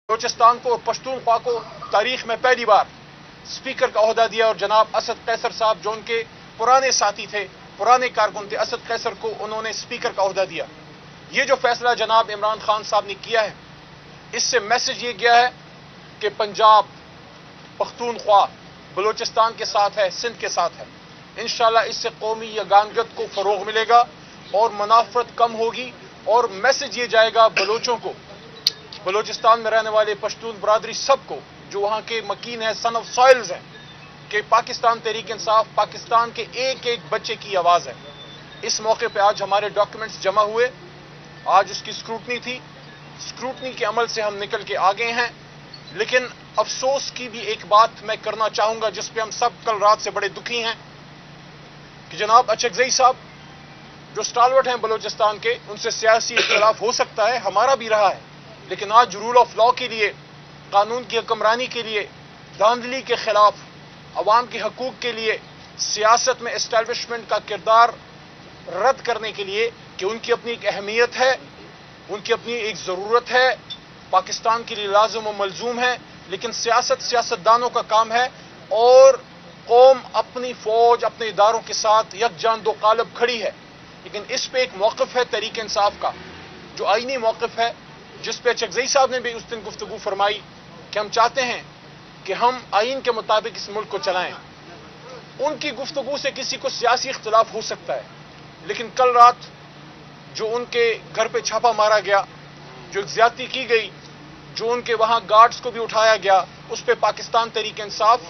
بلوچستان کو اور پشتونخوا کو تاریخ میں پہلی بار اسپیکر کا عہدہ دیا، اور جناب اسد قیصر صاحب جو ان کے پرانے ساتھی تھے، پرانے کارکن تھے، اسد قیصر کو انہوں نے اسپیکر کا عہدہ دیا۔ یہ جو فیصلہ جناب عمران خان صاحب نے کیا ہے، اس سے میسج یہ گیا ہے کہ پنجاب، پختونخوا بلوچستان کے ساتھ ہے، سندھ کے ساتھ ہے۔ انشاءاللہ اس سے قومی یگانگت کو فروغ ملے گا اور منافرت کم ہوگی، اور میسج یہ جائے گا بلوچوں کو، بلوچستان میں رہنے والے پشتون برادری سب کو جو وہاں کے مکین ہیں، سن آف سوائلز ہیں، کہ پاکستان تحریک انصاف پاکستان کے ایک ایک بچے کی آواز ہے۔ اس موقع پہ آج ہمارے ڈاکیومنٹس جمع ہوئے، آج اس کی اسکروٹنی تھی، اسکروٹنی کے عمل سے ہم نکل کے آگے ہیں۔ لیکن افسوس کی بھی ایک بات میں کرنا چاہوں گا جس پہ ہم سب کل رات سے بڑے دکھی ہیں، کہ جناب اچکزئی صاحب جو سٹالورٹ ہیں بلوچستان کے، ان سے سیاسی اختلاف ہو سکتا ہے، ہمارا بھی رہا ہے، لیکن آج رول آف لا کے لیے، قانون کی حکمرانی کے لیے، دھاندلی کے خلاف، عوام کے حقوق کے لیے، سیاست میں اسٹیبلشمنٹ کا کردار رد کرنے کے لیے، کہ ان کی اپنی ایک اہمیت ہے، ان کی اپنی ایک ضرورت ہے، پاکستان کے لیے لازم و ملزوم ہے، لیکن سیاستدانوں کا کام ہے، اور قوم اپنی فوج، اپنے اداروں کے ساتھ یکجان دو قالب کھڑی ہے۔ لیکن اس پہ ایک موقف ہے تحریک انصاف کا، جو آئینی موقف ہے، جس پہ اچکزئی صاحب نے بھی اس دن گفتگو فرمائی کہ ہم چاہتے ہیں کہ ہم آئین کے مطابق اس ملک کو چلائیں۔ ان کی گفتگو سے کسی کو سیاسی اختلاف ہو سکتا ہے، لیکن کل رات جو ان کے گھر پہ چھاپا مارا گیا، جو زیادتی کی گئی، جو ان کے وہاں گارڈز کو بھی اٹھایا گیا، اس پہ پاکستان تحریک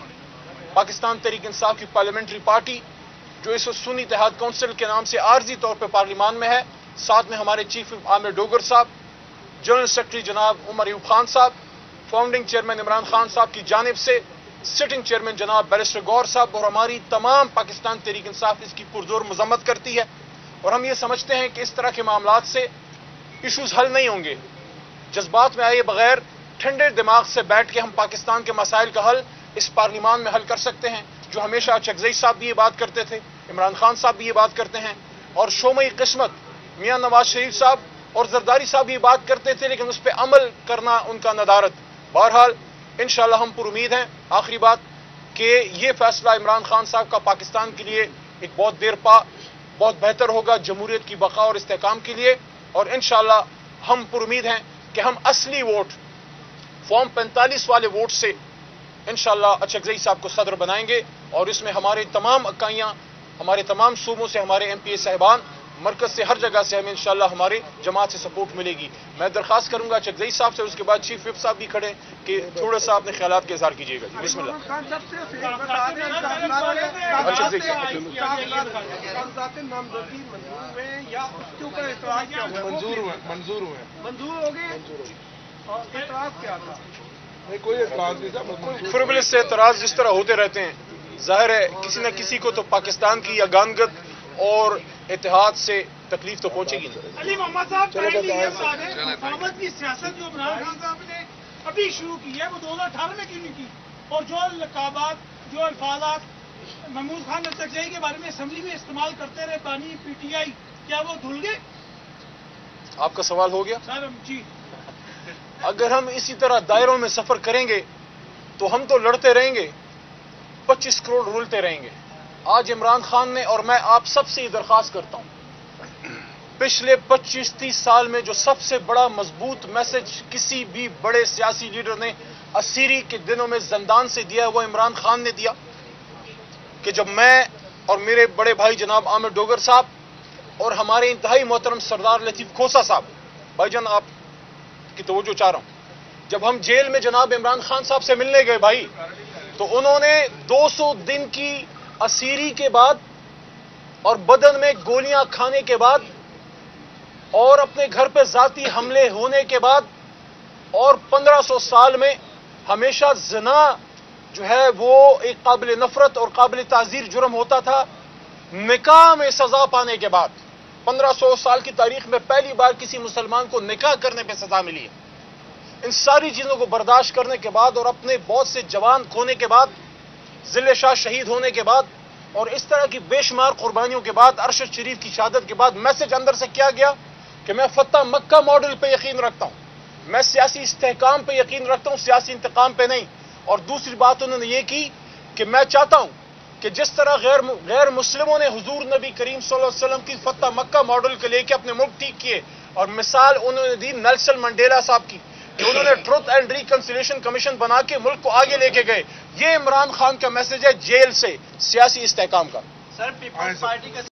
انصاف کی پارلیمنٹری پارٹی جو اس وقت سنی اتحاد کونسل کے نام سے عارضی طور پہ پارلیمان میں ہے، ساتھ میں ہمارے چیف عامر ڈوگر صاحب، جنرل سیکرٹری جناب عمر ایوب خان صاحب، فاؤنڈنگ چیئرمین عمران خان صاحب کی جانب سے سٹنگ چیئرمین جناب بیرسٹر گور صاحب، اور ہماری تمام پاکستان تحریک انصاف اس کی پرزور مذمت کرتی ہے۔ اور ہم یہ سمجھتے ہیں کہ اس طرح کے معاملات سے ایشوز حل نہیں ہوں گے، جذبات میں آئے بغیر ٹھنڈے دماغ سے بیٹھ کے ہم پاکستان کے مسائل کا حل اس پارلیمان میں حل کر سکتے ہیں، جو ہمیشہ اچکزئی صاحب بھی یہ بات کرتے تھے، عمران خان صاحب بھی یہ بات کرتے ہیں، اور شومئی قسمت میاں نواز شریف صاحب اور زرداری صاحب بھی یہ بات کرتے تھے، لیکن اس پہ عمل کرنا ان کا ندارت۔ بہرحال انشاءاللہ ہم پر امید ہیں، آخری بات، کہ یہ فیصلہ عمران خان صاحب کا پاکستان کے لیے ایک بہت دیر پا بہت بہتر ہوگا جمہوریت کی بقا اور استحکام کے لیے، اور انشاءاللہ ہم پر امید ہیں کہ ہم اصلی ووٹ، فارم 45 والے ووٹ سے انشاءاللہ اچکزئی صاحب کو صدر بنائیں گے، اور اس میں ہمارے تمام اکائیاں، ہمارے تمام صوبوں سے ہمارے ایم پی اے صاحبان، مرکز سے ہر جگہ سے ہمیں انشاءاللہ ہمارے جماعت سے سپورٹ ملے گی۔ میں درخواست کروں گا اچکزئی صاحب سے، اس کے بعد چیف وپ صاحب بھی کھڑے، کہ تھوڑا سا اپنے خیالات کا اظہار کیجیے گا۔ جی بسم اللہ۔ اچکزئی صاحب منظور ہو گئے، اعتراض کیا تھا؟ کوئی اعتراض نہیں تھا، فربلس سے اعتراض جس طرح ہوتے رہتے ہیں، ظاہر ہے کسی نہ کسی کو تو پاکستان کی یگانگت اور اتحاد سے تکلیف تو پہنچے گی نہیں۔ علی محمد صاحب مفاہمت کی سیاست جو عمران خان صاحب نے ابھی شروع کی ہے، وہ 2018 میں کیوں نہیں کی؟ اور جو لقابات، جو الفاظات محمود خان اچکزئی کے بارے میں اسمبلی میں استعمال کرتے رہے، بانی پی ٹی آئی، کیا وہ دھل گئے؟ آپ کا سوال ہو گیا؟ سر جی، اگر ہم اسی طرح دائروں میں سفر کریں گے تو ہم تو لڑتے رہیں گے، 25 کروڑ رولتے رہیں گے۔ آج عمران خان نے، اور میں آپ سب سے یہ درخواست کرتا ہوں، پچھلے 25-30 سال میں جو سب سے بڑا مضبوط میسج کسی بھی بڑے سیاسی لیڈر نے اسیری کے دنوں میں زندان سے دیا ہے، وہ عمران خان نے دیا، کہ جب میں اور میرے بڑے بھائی جناب عامر ڈوگر صاحب اور ہمارے انتہائی محترم سردار لطیف کھوسہ صاحب، بھائی جان آپ کی توجہ چاہ رہا ہوں، جب ہم جیل میں جناب عمران خان صاحب سے ملنے گئے بھائی، تو انہوں نے 200 دن کی اسیری کے بعد اور بدن میں گولیاں کھانے کے بعد اور اپنے گھر پہ ذاتی حملے ہونے کے بعد اور 1500 سال میں ہمیشہ زنا جو ہے وہ ایک قابل نفرت اور قابل تعزیر جرم ہوتا تھا، نکاح میں سزا پانے کے بعد 1500 سال کی تاریخ میں پہلی بار کسی مسلمان کو نکاح کرنے پہ سزا ملی ہے۔ ان ساری چیزوں کو برداشت کرنے کے بعد اور اپنے بہت سے جوان کھونے کے بعد، ضلع شاہ شہید ہونے کے بعد اور اس طرح کی بے شمار قربانیوں کے بعد، ارشد شریف کی شہادت کے بعد، میسج اندر سے کیا گیا کہ میں فتح مکہ ماڈل پہ یقین رکھتا ہوں، میں سیاسی استحکام پہ یقین رکھتا ہوں، سیاسی انتقام پہ نہیں. اور دوسری بات انہوں نے یہ کی کہ میں چاہتا ہوں کہ جس طرح غیر مسلموں نے حضور نبی کریم صلی اللہ علیہ وسلم کی فتح مکہ ماڈل کے لے کے اپنے ملک ٹھیک کیے، اور مثال انہوں نے دی نیلسن منڈیلا صاحب کی کہ انہوں نے ٹروتھ اینڈ ریکنسیلیشن کمیشن بنا کے ملک کو آگے لے کے گئے. یہ عمران خان کا میسج ہے جیل سے سیاسی استحکام کا. سر پیپلز پارٹی کا